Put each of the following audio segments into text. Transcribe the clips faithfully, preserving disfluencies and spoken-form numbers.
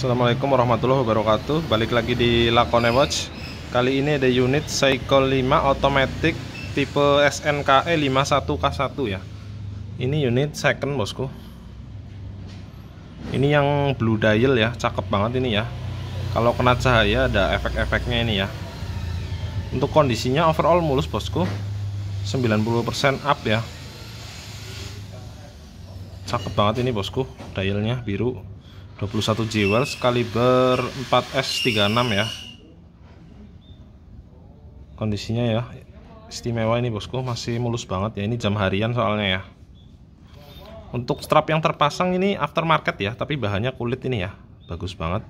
Assalamualaikum warahmatullahi wabarakatuh. Balik lagi di Lakone Watch. Kali ini ada unit Seiko lima automatic tipe S N K E lima satu K satu ya. Ini unit second bosku. Ini yang blue dial ya, cakep banget ini ya. Kalau kena cahaya ada efek-efeknya ini ya. Untuk kondisinya overall mulus bosku, sembilan puluh persen up ya. Cakep banget ini bosku, dialnya biru, dua puluh satu jewels, kaliber empat S tiga enam ya. Kondisinya ya istimewa ini bosku, masih mulus banget ya. Ini jam harian soalnya ya. Untuk strap yang terpasang ini aftermarket ya, tapi bahannya kulit ini ya, bagus banget.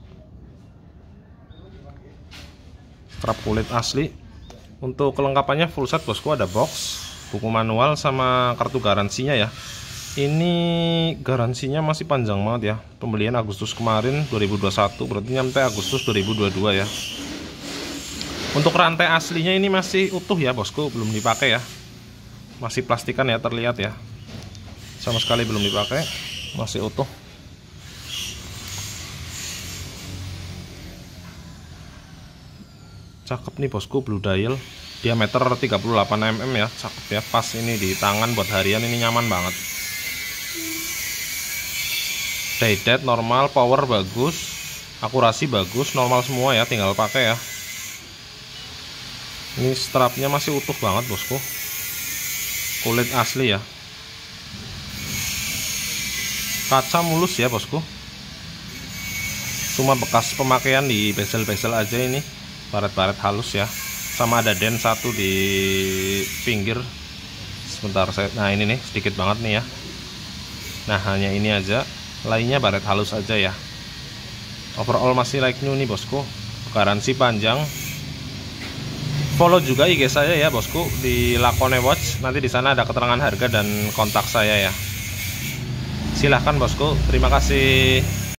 Strap kulit asli. Untuk kelengkapannya full set bosku, ada box, buku manual sama kartu garansinya ya. Ini garansinya masih panjang banget ya. Pembelian Agustus kemarin dua ribu dua puluh satu, berarti nyampe Agustus dua ribu dua puluh dua ya. Untuk rantai aslinya ini masih utuh ya bosku, belum dipakai ya. Masih plastikan ya, terlihat ya. Sama sekali belum dipakai, masih utuh. Cakep nih bosku, blue dial, diameter tiga puluh delapan milimeter ya, cakep ya. Pas ini di tangan buat harian, ini nyaman banget. Day-date normal, power bagus, akurasi bagus, normal semua ya, tinggal pakai ya. Ini strapnya masih utuh banget bosku, kulit asli ya. Kaca mulus ya bosku, cuma bekas pemakaian di bezel-bezel aja ini, baret-baret halus ya. Sama ada den satu di pinggir. Sebentar saya, nah ini nih sedikit banget nih ya. Nah hanya ini aja, lainnya baret halus aja ya. Overall masih like new nih bosku, garansi panjang. Follow juga I G saya ya bosku di Lakone Watch. Nanti di sana ada keterangan harga dan kontak saya ya. Silahkan bosku, terima kasih.